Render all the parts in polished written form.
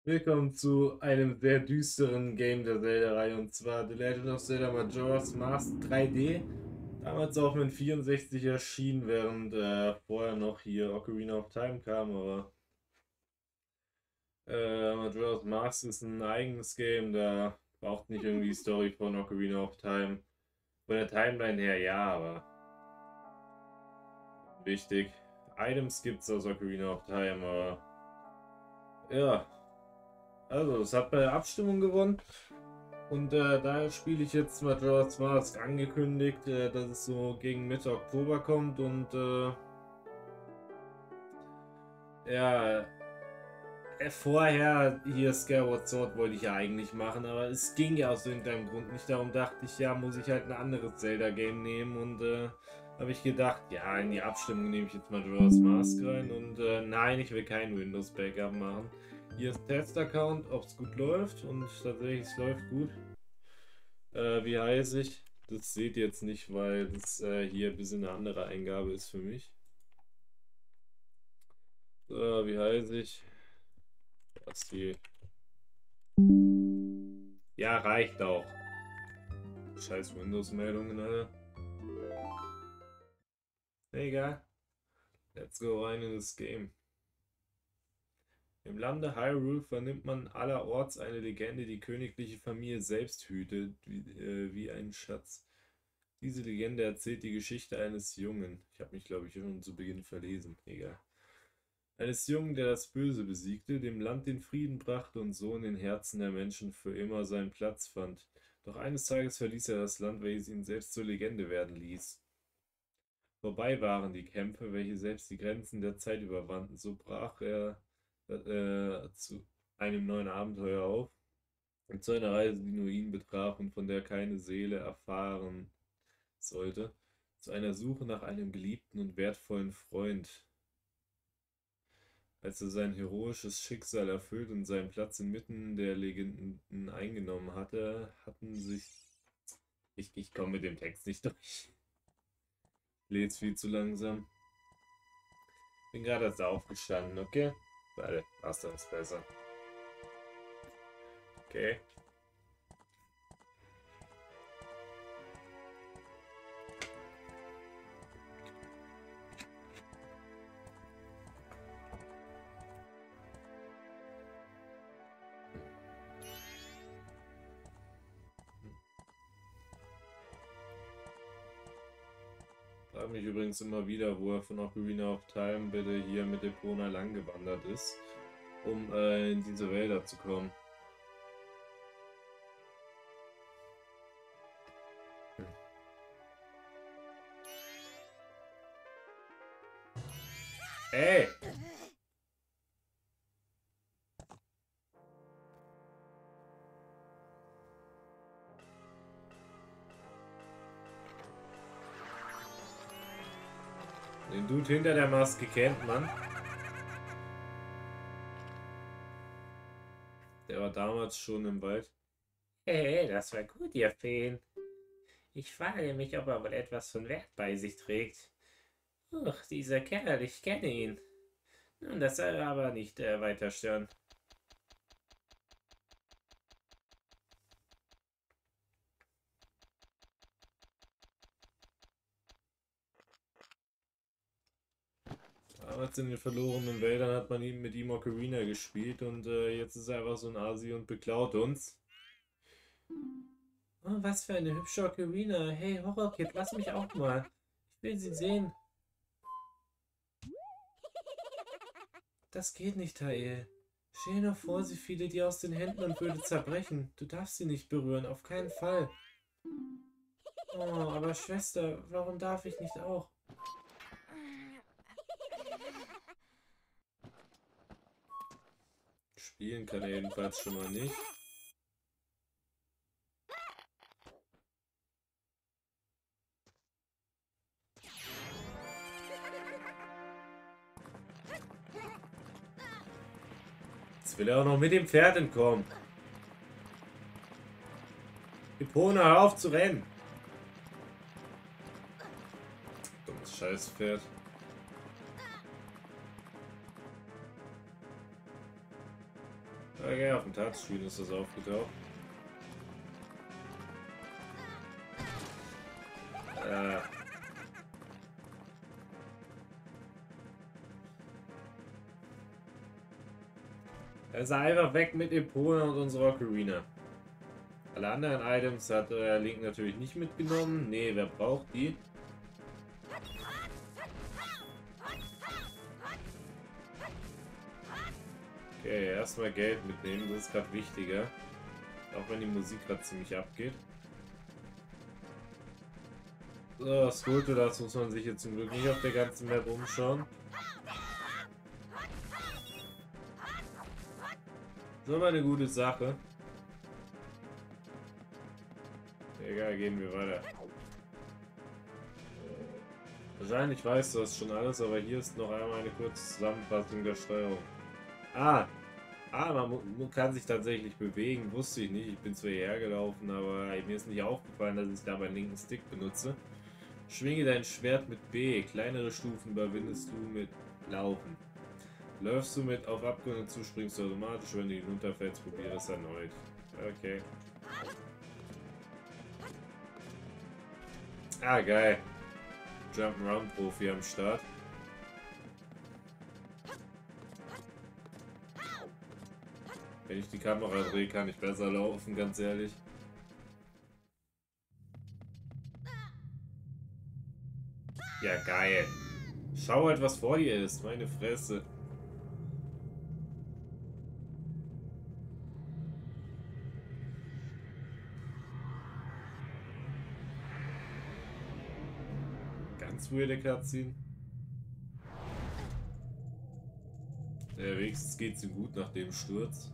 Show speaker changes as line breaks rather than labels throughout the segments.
Willkommen zu einem sehr düsteren Game der Zelda-Reihe, und zwar The Legend of Zelda Majora's Mask 3D. Damals auch mit 64 erschienen, während vorher noch hier Ocarina of Time kam, aber Majora's Mask ist ein eigenes Game, da braucht nicht irgendwie die Story von Ocarina of Time. Von der Timeline her ja, aber wichtig. Items gibt's aus Ocarina of Time, aber ja. Also, es hat bei der Abstimmung gewonnen. Und daher spiele ich jetzt Majora's Mask, angekündigt, dass es so gegen Mitte Oktober kommt. Und ja, vorher hier Skyward Sword wollte ich ja eigentlich machen, aber es ging ja aus irgendeinem Grund nicht. Darum dachte ich, ja, muss ich halt ein anderes Zelda-Game nehmen. Und habe ich gedacht, ja, in die Abstimmung nehme ich jetzt Majora's Mask rein. Und nein, ich will kein Windows-Backup machen. Hier ist Test-Account, ob es gut läuft. Und tatsächlich, es läuft gut. Wie heiße ich? Das seht ihr jetzt nicht, weil das hier ein bisschen eine andere Eingabe ist für mich. Wie heiße ich? Was die. Ja, reicht auch. Scheiß Windows-Meldungen, Alter. Egal. Let's go rein in das Game. Im Lande Hyrule vernimmt man allerorts eine Legende, die königliche Familie selbst hütet, wie einen Schatz. Diese Legende erzählt die Geschichte eines Jungen. Ich habe mich, glaube ich, schon zu Beginn verlesen. Egal. Eines Jungen, der das Böse besiegte, dem Land den Frieden brachte und so in den Herzen der Menschen für immer seinen Platz fand. Doch eines Tages verließ er das Land, welches ihn selbst zur Legende werden ließ. Vorbei waren die Kämpfe, welche selbst die Grenzen der Zeit überwanden. So brach er zu einem neuen Abenteuer auf und zu einer Reise, die nur ihn betraf und von der keine Seele erfahren sollte. Zu einer Suche nach einem geliebten und wertvollen Freund. Als er sein heroisches Schicksal erfüllt und seinen Platz inmitten der Legenden eingenommen hatte, hatten sich. Ich komme mit dem Text nicht durch. Lädt's viel zu langsam. Bin gerade erst aufgestanden, okay? Warte, Wasser ist besser. Okay. Frage mich übrigens immer wieder, wo er von Ocarina of Time bitte hier mit Epona lang gewandert ist, um in diese Wälder zu kommen. Ey! Den Dude hinter der Maske kennt man. Der war damals schon im Wald. Hey, das war gut, ihr Feen. Ich frage mich, ob er wohl etwas von Wert bei sich trägt. Ach, dieser Kerl, ich kenne ihn. Nun, das soll aber nicht weiter stören. Damals in den verlorenen Wäldern hat man mit ihm Ocarina gespielt, und jetzt ist er einfach so ein Asi und beklaut uns. Oh, was für eine hübsche Ocarina. Hey, Horrorkid, lass mich auch mal. Ich will sie sehen. Das geht nicht, Tael. Stell dir nur vor, sie fiele dir aus den Händen und würde zerbrechen. Du darfst sie nicht berühren, auf keinen Fall. Oh, aber Schwester, warum darf ich nicht auch? Spielen kann er jedenfalls schon mal nicht. Jetzt will er auch noch mit dem Pferd entkommen. Epona, hör auf zu rennen. Dummes Scheißpferd. Okay, auf dem Touchscreen ist das aufgetaucht. Also einfach weg mit Epona und unserer Ocarina. Alle anderen Items hat Link natürlich nicht mitgenommen. Nee, wer braucht die? Okay, erstmal Geld mitnehmen, das ist gerade wichtiger. Auch wenn die Musik gerade ziemlich abgeht. So, das Gute, das muss man sich jetzt zum Glück nicht auf der ganzen Map umschauen. So, mal eine gute Sache. Egal, gehen wir weiter. Wahrscheinlich weißt du das schon alles, aber hier ist noch einmal eine kurze Zusammenfassung der Steuerung. Man kann sich tatsächlich bewegen, wusste ich nicht. Ich bin zwar hierher gelaufen, aber mir ist nicht aufgefallen, dass ich da meinen linken Stick benutze. Schwinge dein Schwert mit B. Kleinere Stufen überwindest du mit Laufen. Läufst du mit auf Abgründe zu, springst du automatisch. Wenn du hinunterfällst, probiere es erneut. Okay. Ah, geil. Jump'n'Run-Profi am Start. Wenn ich die Kamera drehe, kann ich besser laufen, ganz ehrlich. Ja, geil. Schau halt, was vor dir ist. Meine Fresse. Ganz weirde Cutscene. Wenigstens geht's ihm gut nach dem Sturz.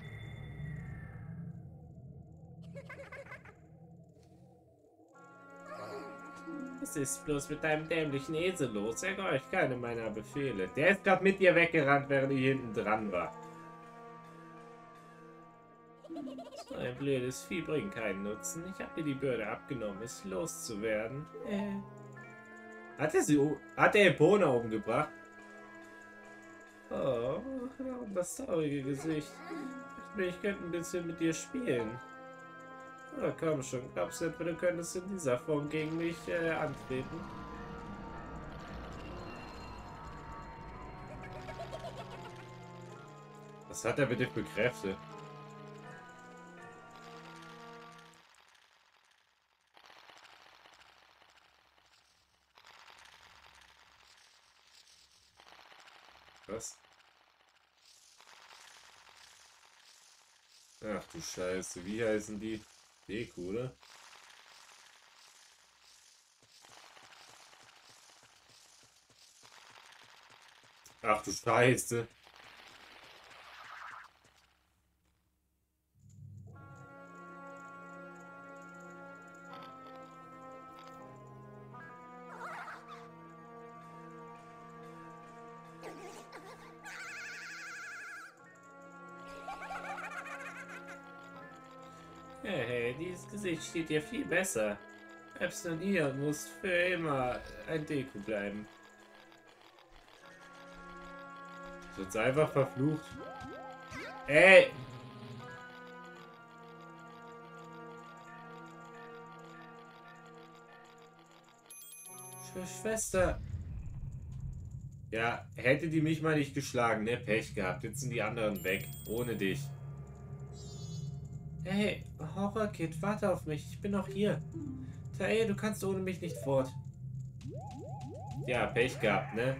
Was ist bloß mit deinem dämlichen Esel los? Er gehorcht keine meiner Befehle. Der ist gerade mit dir weggerannt, während ich hinten dran war. So ein blödes Vieh bringt keinen Nutzen. Ich habe dir die Bürde abgenommen, es loszuwerden. Hat er Epona umgebracht? Oh, das traurige Gesicht. Ich könnte ein bisschen mit dir spielen. Oh, komm schon, glaubst du etwa, du könntest in dieser Form gegen mich antreten? Was hat er bitte für Kräfte? Was? Ach du Scheiße, wie heißen die? Deku, oder? Ach du Scheiße. Hey, dieses Gesicht steht dir viel besser. Bleibst du hier und musst für immer ein Deku bleiben. Sonst einfach verflucht. Ey! Schwester. Ja, hätte die mich mal nicht geschlagen, ne? Pech gehabt. Jetzt sind die anderen weg. Ohne dich. Hey, Horror-Kid, warte auf mich. Ich bin noch hier. Tae, du kannst ohne mich nicht fort. Ja, Pech gehabt, ne?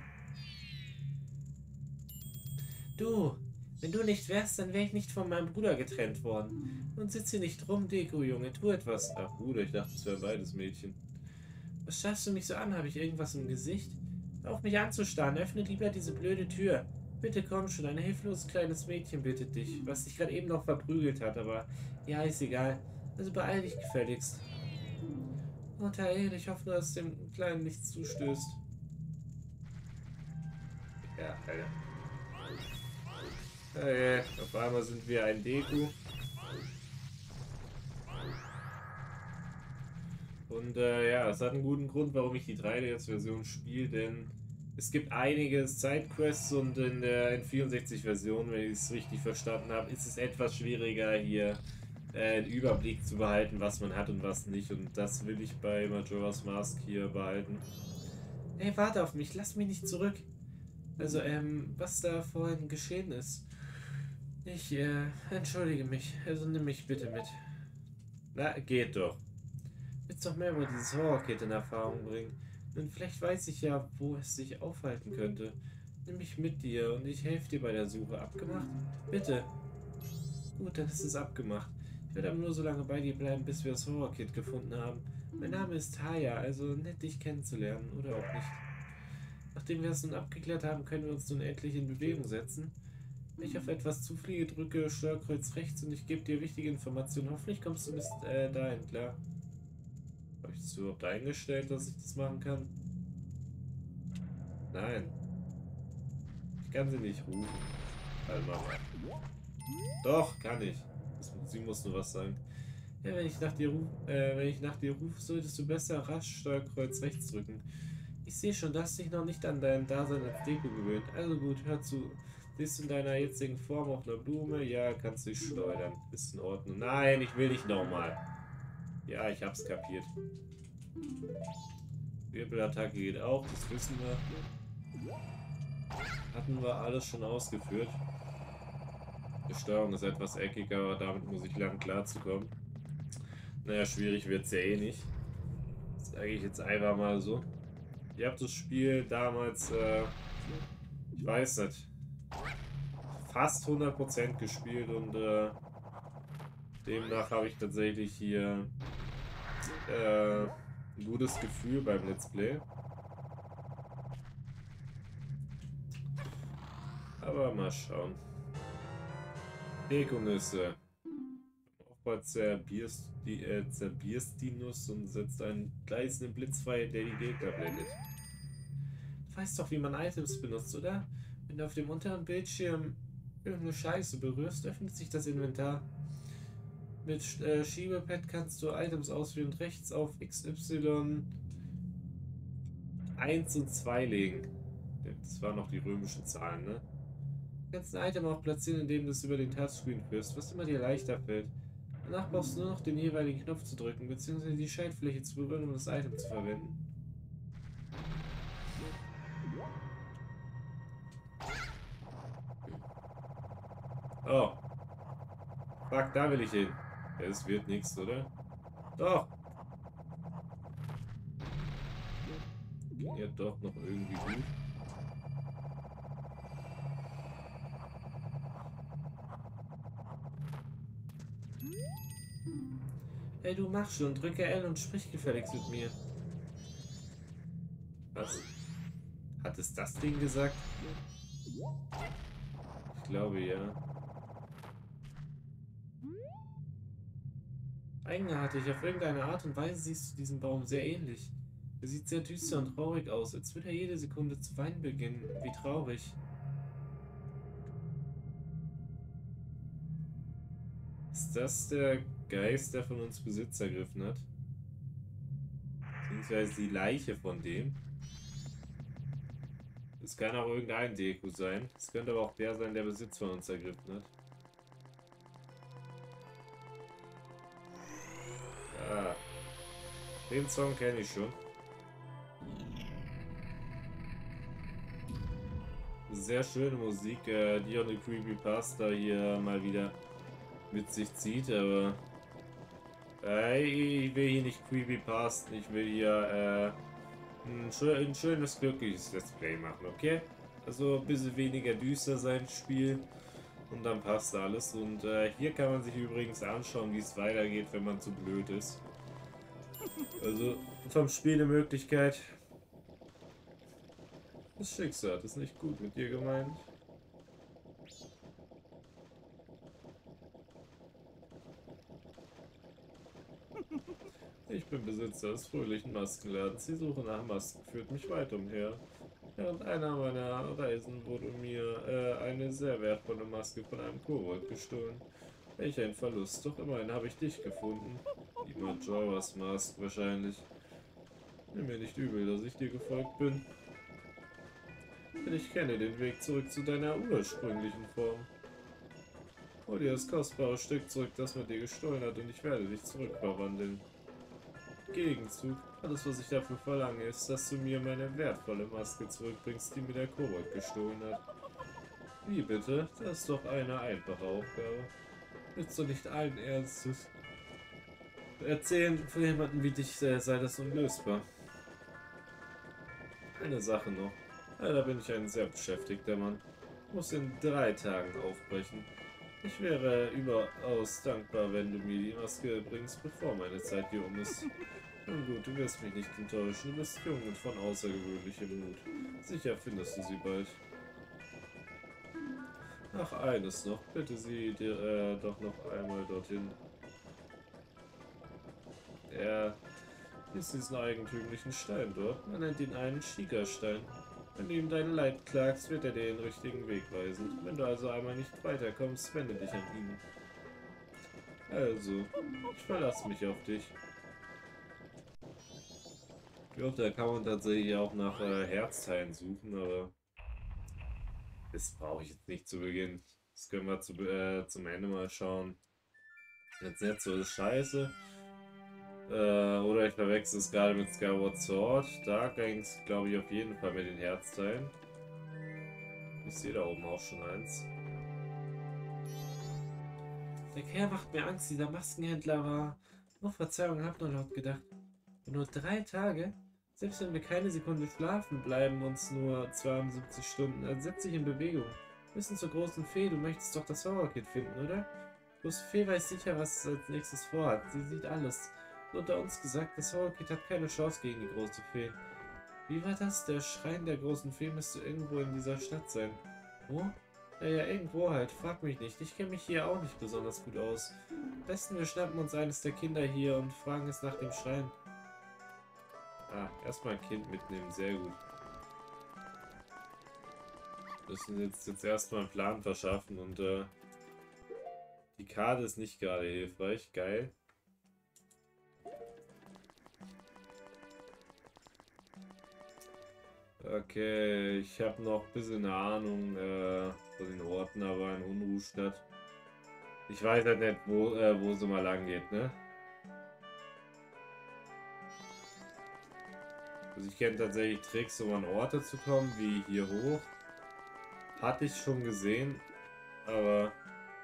Du, wenn du nicht wärst, dann wäre ich nicht von meinem Bruder getrennt worden. Und sitze nicht rum, Deku, Junge. Tu etwas. Ach, Bruder, ich dachte, es wären beides Mädchen. Was schaust du mich so an? Habe ich irgendwas im Gesicht? Hör auf mich anzustarren. Öffne lieber diese blöde Tür. Bitte komm schon, ein hilfloses kleines Mädchen bittet dich, was dich gerade eben noch verprügelt hat, aber ja, ist egal. Also beeil dich gefälligst. Oh, Tael, ich hoffe, dass dem Kleinen nichts zustößt. Ja, Alter. Okay, auf einmal sind wir ein Deku. Und ja, es hat einen guten Grund, warum ich die 3DS-Version spiele, denn Es gibt einige Sidequests und in der N64-Version, wenn ich es richtig verstanden habe, ist es etwas schwieriger hier einen Überblick zu behalten, was man hat und was nicht. Und das will ich bei Majora's Mask hier behalten. Hey, warte auf mich, lass mich nicht zurück. Also, was da vorhin geschehen ist. Ich, entschuldige mich. Also nimm mich bitte mit. Na, geht doch. Willst doch mehr über dieses Horror-Kit in Erfahrung bringen. Und vielleicht weiß ich ja, wo es sich aufhalten könnte. Nimm mich mit dir und ich helfe dir bei der Suche. Abgemacht? Bitte. Gut, dann ist es abgemacht. Ich werde aber nur so lange bei dir bleiben, bis wir das Horror-Kit gefunden haben. Mein Name ist Taya, also nett dich kennenzulernen, oder auch nicht. Nachdem wir das nun abgeklärt haben, können wir uns nun endlich in Bewegung setzen. Wenn ich auf etwas zufliege, drücke Steuerkreuz rechts und ich gebe dir wichtige Informationen. Hoffentlich kommst du bis dahin, klar. Habe ich das überhaupt eingestellt, dass ich das machen kann? Nein. Ich kann sie nicht rufen. Halt mal. Doch, kann ich. Sie muss nur was sagen. Ja, wenn ich nach dir rufe, solltest du besser rasch Steuerkreuz rechts drücken. Ich sehe schon, du hast dich noch nicht an dein Dasein als Deko gewöhnt. Also gut, hör zu. Bist du in deiner jetzigen Form auf einer Blume? Ja, kannst du dich schleudern. Ist in Ordnung. Nein, ich will nicht nochmal. Ja, ich hab's kapiert. Wirbelattacke geht auch, das wissen wir. Hatten wir alles schon ausgeführt. Die Steuerung ist etwas eckiger, aber damit muss ich lernen klarzukommen. Naja, schwierig wird es ja eh nicht. Das sage ich jetzt einfach mal so. Ich habe das Spiel damals, ich weiß nicht, fast 100% gespielt und demnach habe ich tatsächlich hier ein gutes Gefühl beim Let's Play. Aber mal schauen. Dekonüsse. Aufbau zerbierst die Nuss und setzt einen gleißenden Blitz frei, der die Gegner blendet. Du weißt doch, wie man Items benutzt, oder? Wenn du auf dem unteren Bildschirm irgendeine Scheiße berührst, öffnet sich das Inventar. Mit Schiebepad kannst du Items auswählen und rechts auf XY 1 und 2 legen. Das waren noch die römischen Zahlen, ne? Du kannst ein Item auch platzieren, indem du es über den Touchscreen führst, was immer dir leichter fällt. Danach brauchst du nur noch den jeweiligen Knopf zu drücken, beziehungsweise die Schaltfläche zu berühren, um das Item zu verwenden. Oh. Fuck, da will ich hin. Es wird nichts, oder? Doch. Ging ja doch noch irgendwie gut. Hey, du mach schon. Drücke L und sprich gefälligst mit mir. Was? Hat es das Ding gesagt? Ich glaube ja. Eigenartig, auf irgendeine Art und Weise siehst du diesen Baum sehr ähnlich. Er sieht sehr düster und traurig aus, als würde er jede Sekunde zu weinen beginnen. Wie traurig. Ist das der Geist, der von uns Besitz ergriffen hat? Beziehungsweise die Leiche von dem? Es kann auch irgendein Deku sein. Es könnte aber auch der sein, der Besitz von uns ergriffen hat. Ja. Den Song kenne ich schon. Sehr schöne Musik, die auch eine Creepypasta hier mal wieder mit sich zieht, aber ich will hier nicht Creepypasta, ich will hier ein schönes, glückliches Let's Play machen, okay? Also ein bisschen weniger düster sein Spiel und dann passt alles. Und hier kann man sich übrigens anschauen, wie es weitergeht, wenn man zu blöd ist. Also vom Spiel eine Möglichkeit. Das Schicksal hat es nicht gut mit dir gemeint. Ich bin Besitzer des fröhlichen Maskenladens. Die Suche nach Masken führt mich weit umher. Während einer meiner Reisen wurde mir eine sehr wertvolle Maske von einem Kobold gestohlen. Welch ein Verlust, doch immerhin habe ich dich gefunden. Die Majora's Mask wahrscheinlich. Nimm mir nicht übel, dass ich dir gefolgt bin. Denn ich kenne den Weg zurück zu deiner ursprünglichen Form. Hol dir das kostbare Stück zurück, das man dir gestohlen hat, und ich werde dich zurückverwandeln. Im Gegenzug, alles was ich dafür verlange, ist, dass du mir meine wertvolle Maske zurückbringst, die mir der Kobold gestohlen hat. Wie bitte? Das ist doch eine einfache Aufgabe. Willst du nicht allen Ernstes erzählen, für jemanden wie dich sei das unlösbar? Eine Sache noch. Leider bin ich ein sehr beschäftigter Mann. Ich muss in 3 Tagen aufbrechen. Ich wäre überaus dankbar, wenn du mir die Maske bringst, bevor meine Zeit hier um ist. Nun gut, du wirst mich nicht enttäuschen. Du bist jung und von außergewöhnlichem Mut. Sicher findest du sie bald. Ach, eines noch. Bitte sieh dir doch noch einmal dorthin. Er ist diesen eigentümlichen Stein dort. Man nennt ihn einen Schiegerstein. Wenn du ihm dein Leid klagst, wird er dir den richtigen Weg weisen. Wenn du also einmal nicht weiterkommst, wende dich an ihn. Also, ich verlasse mich auf dich. Ich glaube, da kann man tatsächlich auch nach Herzteilen suchen, aber das brauche ich jetzt nicht zu Beginn. Das können wir zum Ende mal schauen. Jetzt nicht so ist scheiße. Oder ich verwechsel es gerade mit Skyward Sword. Da ging es, glaube ich, auf jeden Fall mit den Herzteilen. Ich sehe da oben auch schon eins. Der Kerl macht mir Angst, dieser Maskenhändler war. Oh, Verzeihung, hab nur laut gedacht. Nur 3 Tage? Selbst wenn wir keine Sekunde schlafen, bleiben uns nur 72 Stunden. Also setz dich in Bewegung. Wir müssen zur großen Fee. Du möchtest doch das Horror-Kit finden, oder? Die große Fee weiß sicher, was es als nächstes vorhat. Sie sieht alles. Und unter uns gesagt, das Horror-Kit hat keine Chance gegen die große Fee. Wie war das? Der Schrein der großen Fee müsste irgendwo in dieser Stadt sein. Wo? Naja, irgendwo halt. Frag mich nicht. Ich kenne mich hier auch nicht besonders gut aus. Am besten wir schnappen uns eines der Kinder hier und fragen es nach dem Schrein. Ah, erstmal ein Kind mitnehmen, sehr gut. Wir müssen jetzt erstmal einen Plan verschaffen und die Karte ist nicht gerade hilfreich. Geil. Okay, ich habe noch ein bisschen eine Ahnung von den Orten, aber in Unruhstadt. Ich weiß halt nicht, wo sie mal lang geht, ne? Also ich kenne tatsächlich Tricks, um an Orte zu kommen, wie hier hoch. Hatte ich schon gesehen, aber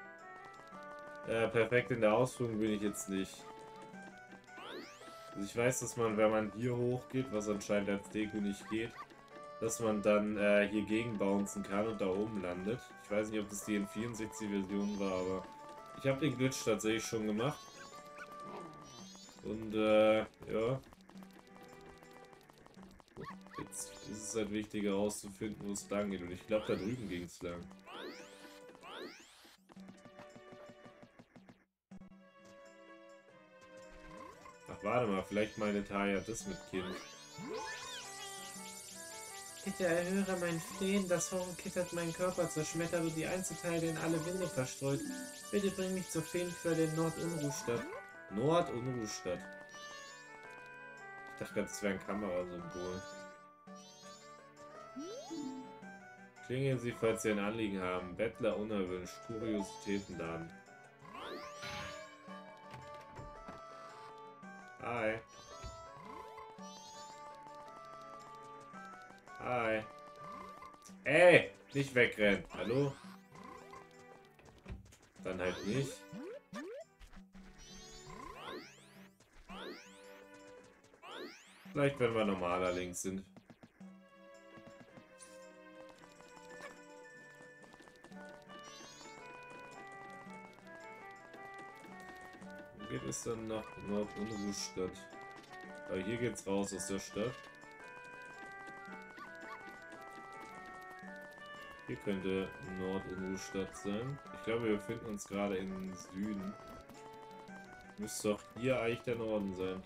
perfekt in der Ausführung bin ich jetzt nicht. Also ich weiß, dass man, wenn man hier hoch geht, was anscheinend als Deko nicht geht, dass man dann hier gegenbouncen kann und da oben landet. Ich weiß nicht, ob das die N64-Version war, aber ich habe den Glitch tatsächlich schon gemacht. Und ja. Jetzt ist es halt wichtig herauszufinden, wo es lang geht. Und ich glaube, da drüben ging es lang. Ach, warte mal, vielleicht meine Taya das mit Kind. Bitte erhöre mein Flehen, das Horror-Kit hat meinen Körper zerschmettert und die Einzelteile in alle Winde verstreut. Bitte bring mich zur Feenquelle in Nord-Unruhstadt. Nord-Unruhstadt. Ich dachte gerade, das wäre ein Kamerasymbol. Klingeln Sie, falls Sie ein Anliegen haben. Bettler unerwünscht. Kuriositätenladen. Hi. Hi. Ey, nicht wegrennen. Hallo? Dann halt nicht. Vielleicht, wenn wir normaler links sind. Wo geht es dann nach Nord-Unruhstadt? Aber hier geht's raus aus der Stadt. Hier könnte Nord-Unruhstadt sein. Ich glaube, wir befinden uns gerade im Süden. Müsste doch hier eigentlich der Norden sein.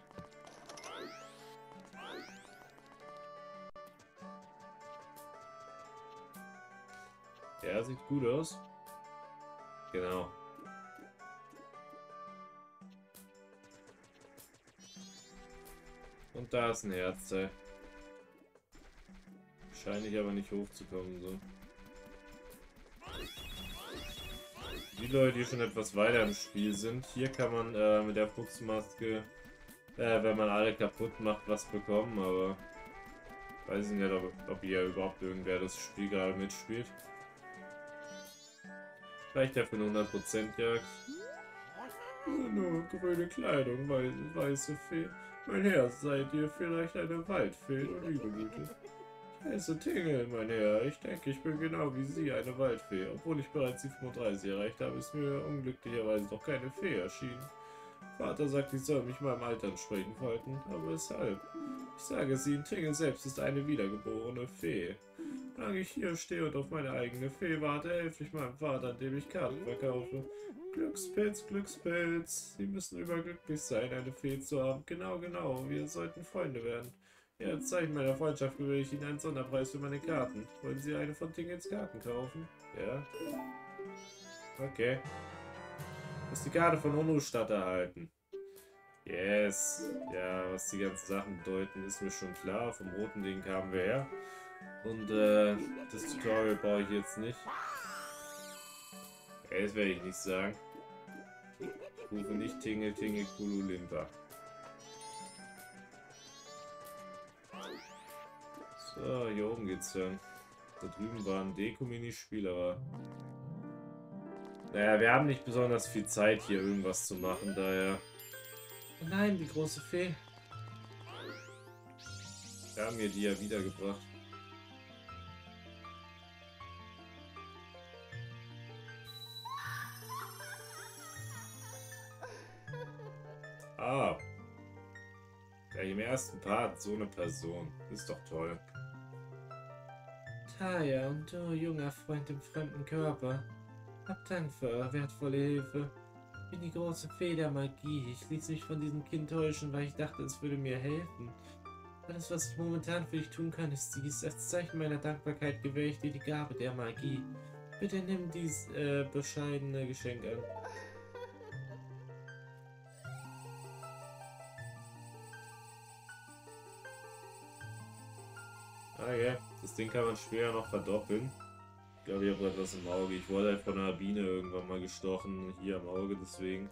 Ja, sieht gut aus. Genau. Und da ist ein Herzteil. Wahrscheinlich aber nicht hochzukommen, so. Die Leute, die schon etwas weiter im Spiel sind, hier kann man mit der Fuchsmaske, wenn man alle kaputt macht, was bekommen, aber weiß ich nicht, ob hier überhaupt irgendwer das Spiel gerade mitspielt. Reicht ja für eine 100% Jagd. Nur grüne Kleidung, weiße Fee. Mein Herr, seid ihr vielleicht eine Waldfee oder Liebegüte? Ich heiße Tingle, mein Herr. Ich denke, ich bin genau wie Sie eine Waldfee. Obwohl ich bereits die 35 erreicht habe, ist mir unglücklicherweise noch keine Fee erschienen. Vater sagt, ich soll mich meinem Alter entsprechend verhalten, aber weshalb? Ich sage es Ihnen, Tingle selbst ist eine wiedergeborene Fee. Solange ich hier stehe und auf meine eigene Fee warte, helfe ich meinem Vater, indem ich Karten verkaufe. Glückspilz, Glückspilz. Sie müssen überglücklich sein, eine Fee zu haben. Genau, genau. Wir sollten Freunde werden. Ja, als Zeichen meiner Freundschaft gewähre ich Ihnen einen Sonderpreis für meine Karten. Wollen Sie eine von Tingles Karten kaufen? Ja. Okay. Du hast die Karte von Uno-Stadt erhalten. Yes. Ja, was die ganzen Sachen bedeuten, ist mir schon klar. Vom roten Ding kamen wir her. Und das Tutorial brauche ich jetzt nicht. Das werde ich nicht sagen. Ich rufe nicht Tingle Tingle Kululimpa. So, hier oben geht's dann. Da drüben war ein Deko-Minispiel, aber... Naja, wir haben nicht besonders viel Zeit hier irgendwas zu machen, daher... Oh nein, die große Fee. Wir haben mir die ja wiedergebracht. Ah. Gleich im ersten Part so eine Person. Ist doch toll. Taya und du, junger Freund im fremden Körper. Hab Dank für eure wertvolle Hilfe. Ich bin die große Fee der Magie. Ich ließ mich von diesem Kind täuschen, weil ich dachte, es würde mir helfen. Alles, was ich momentan für dich tun kann, ist dies. Als Zeichen meiner Dankbarkeit gewähre ich dir die Gabe der Magie. Bitte nimm dies bescheidene Geschenk an. Okay, das Ding kann man später noch verdoppeln. Ich glaube, ich habe etwas im Auge. Ich wurde halt von einer Biene irgendwann mal gestochen. Hier am Auge, deswegen.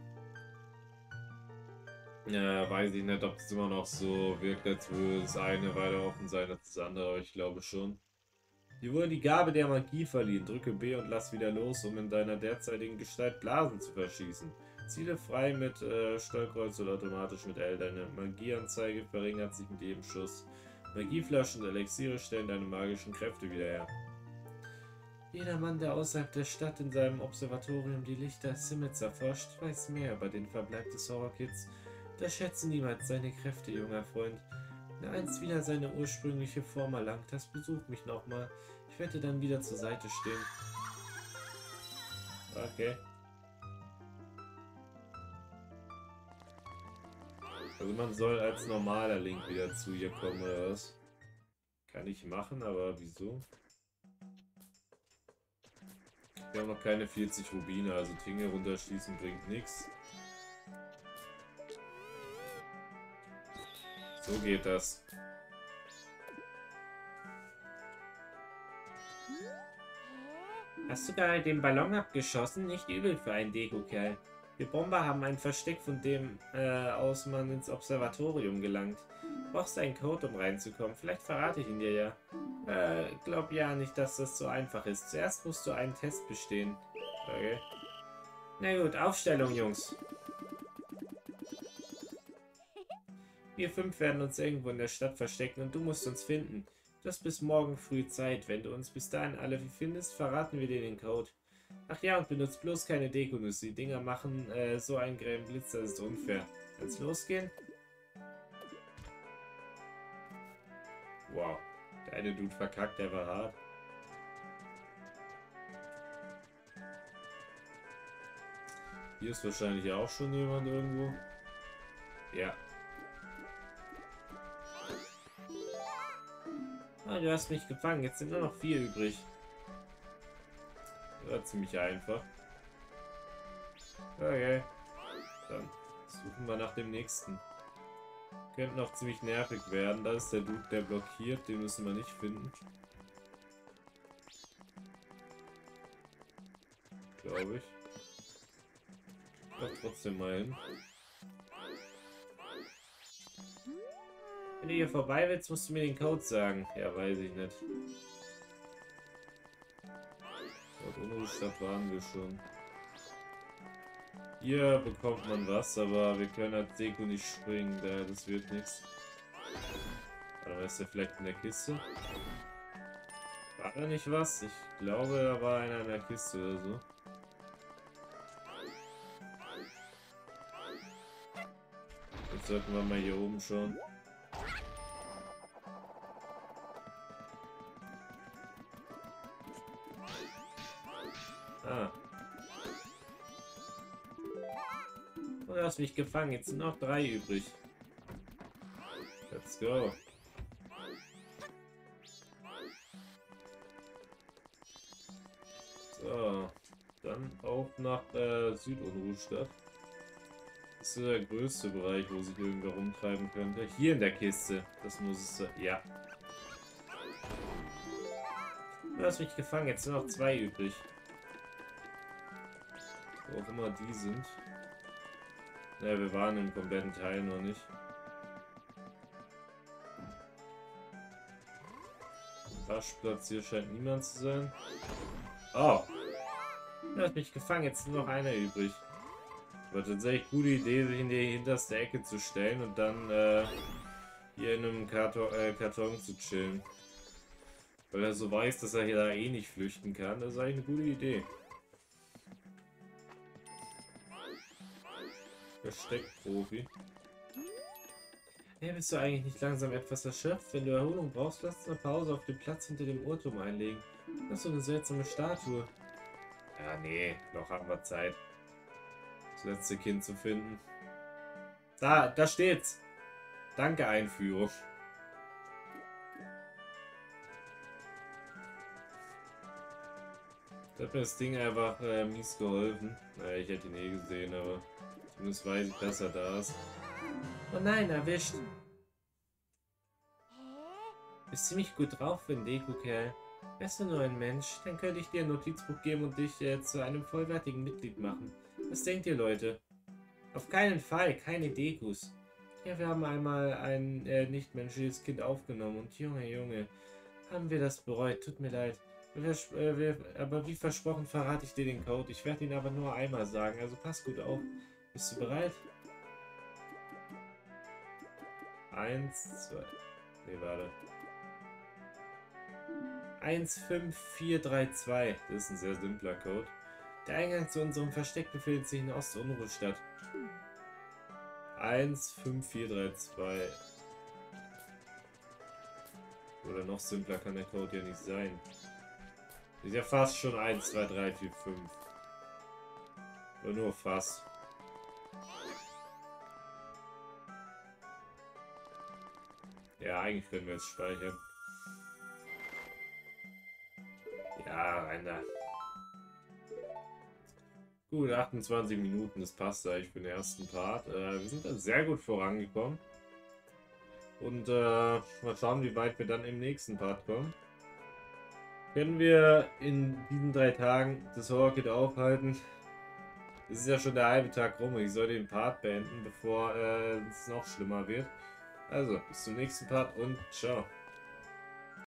Ja, weiß ich nicht, ob es immer noch so wirkt, als würde das eine weiter offen sein als das andere, aber ich glaube schon. Dir wurde die Gabe der Magie verliehen. Drücke B und lass wieder los, um in deiner derzeitigen Gestalt Blasen zu verschießen. Ziele frei mit Steuerkreuz oder automatisch mit L. Deine Magieanzeige verringert sich mit jedem Schuss. Magieflaschen und Elixiere stellen deine magischen Kräfte wieder her. Jeder Mann, der außerhalb der Stadt in seinem Observatorium die Lichter Simmets erforscht, weiß mehr über den Verbleib des Horrorkids. Unterschätze niemals seine Kräfte, junger Freund. Wenn er einst wieder seine ursprüngliche Form erlangt hast, besuch mich nochmal. Ich werde dann wieder zur Seite stehen. Okay. Also man soll als normaler Link wieder zu ihr kommen, oder was? Kann ich machen, aber wieso? Wir haben noch keine 40 Rubine, also Dinge runterschießen bringt nichts. So geht das. Hast du gerade den Ballon abgeschossen? Nicht übel für einen Deko-Kerl. Wir Bomber haben ein Versteck, von dem aus man ins Observatorium gelangt. Brauchst du einen Code, um reinzukommen? Vielleicht verrate ich ihn dir ja. Glaub ja nicht, dass das so einfach ist. Zuerst musst du einen Test bestehen. Okay. Na gut, Aufstellung, Jungs. Wir 5 werden uns irgendwo in der Stadt verstecken und du musst uns finden. Du hast bis morgen früh Zeit. Wenn du uns bis dahin alle findest, verraten wir dir den Code. Ach ja, und benutzt bloß keine Dekonüsse. Die Dinger machen so einen grellen Blitz, das ist unfair. Kann's losgehen? Wow. Der eine Dude verkackt, der war hart. Hier ist wahrscheinlich auch schon jemand irgendwo. Ja. Ah, du hast mich gefangen. Jetzt sind nur noch 4 übrig. Das war ziemlich einfach. Okay. Dann suchen wir nach dem nächsten. Könnte noch ziemlich nervig werden. Das ist der Dude, der blockiert. Den müssen wir nicht finden. Glaube ich. Doch trotzdem mal hin. Wenn du hier vorbei willst, musst du mir den Code sagen. Ja, weiß ich nicht. Dort Unruhestadt waren wir schon. Hier bekommt man was, aber wir können als Deko nicht springen, das wird nichts. Oder ist der vielleicht in der Kiste? War da nicht was? Ich glaube, da war einer in der Kiste oder so. Jetzt sollten wir mal hier oben schauen. Ah. Oh, du hast mich gefangen. Jetzt sind noch 3 übrig. Let's go. So. Dann auf nach Südunruhestadt. Das ist der größte Bereich, wo sich irgendwer rumtreiben könnte. Hier in der Kiste. Das muss es sein. Ja. Du hast mich gefangen. Jetzt sind noch 2 übrig. Wo auch immer die sind. Ja, wir waren im kompletten Teil noch nicht. Waschplatz hier scheint niemand zu sein. Oh! Du hast mich gefangen, jetzt ist nur noch einer übrig. War tatsächlich eine gute Idee, sich in die hinterste Ecke zu stellen und dann hier in einem Karton zu chillen. Weil er so weiß, dass er hier da eh nicht flüchten kann. Das ist eigentlich eine gute Idee. Versteckprofi. Hey, bist du eigentlich nicht langsam etwas erschöpft? Wenn du Erholung brauchst, lass uns eine Pause auf dem Platz hinter dem Uhrturm einlegen. Das ist so eine seltsame Statue. Ja, nee, noch haben wir Zeit, das letzte Kind zu finden. Da steht's. Danke, Einführung. Da hat mir das Ding einfach mies geholfen. Naja, ich hätte ihn eh gesehen, aber zumindest weiß ich, dass er da ist. Oh nein, erwischt. Bist ziemlich gut drauf für einen Deko-Kerl. Wärst du nur ein Mensch, dann könnte ich dir ein Notizbuch geben und dich zu einem vollwertigen Mitglied machen. Was denkt ihr, Leute? Auf keinen Fall, keine Dekos. Ja, wir haben einmal ein nichtmenschliches Kind aufgenommen und Junge, haben wir das bereut. Tut mir leid. Aber wie versprochen verrate ich dir den Code. Ich werde ihn aber nur einmal sagen, also pass gut auf. Bist du bereit? 1, 2... Nee, warte. 15432. Das ist ein sehr simpler Code. Der Eingang zu unserem Versteck befindet sich in Ost-Unruhestadt. 15432. Oder noch simpler kann der Code ja nicht sein. Ist ja fast schon 1, 2, 3, 4, 5. Oder nur fast. Ja, eigentlich können wir es speichern. Ja, rein da. Gut, 28 Minuten, das passt eigentlich für den ersten Part. Wir sind dann sehr gut vorangekommen. Und mal schauen, wie weit wir dann im nächsten Part kommen. Können wir in diesen 3 Tagen das Horror-Kit aufhalten? Es ist ja schon der halbe Tag rum. Ich soll den Part beenden, bevor es noch schlimmer wird. Also, bis zum nächsten Part und ciao.